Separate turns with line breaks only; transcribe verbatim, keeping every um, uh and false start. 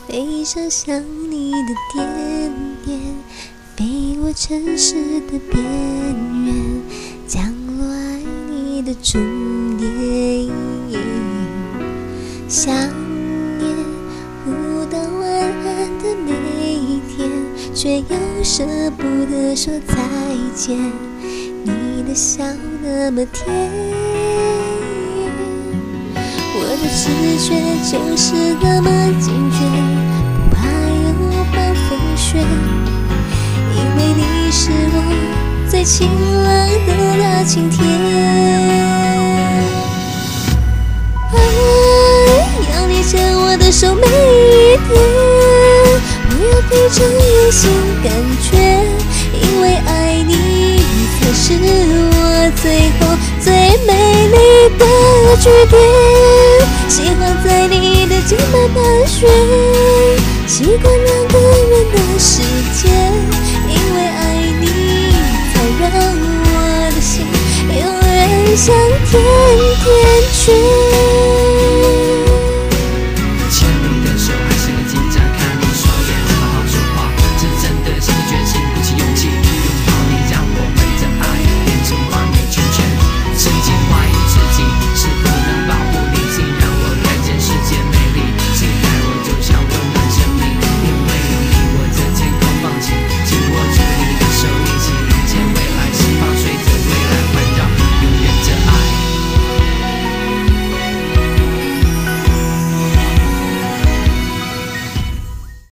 飞翔向你的点点，飞过城市的边缘，降落爱你的终点。想念不到晚安的每一天，却又舍不得说再见。你的笑那么甜，我的直觉就是那么坚决，不怕有暴风雪，因为你是我最晴朗的大晴天。爱要捏着我的手每一天，不要闭着眼睛感觉，因为爱你才是我最后最美丽的句点。喜欢在你的肩膀盘旋，习惯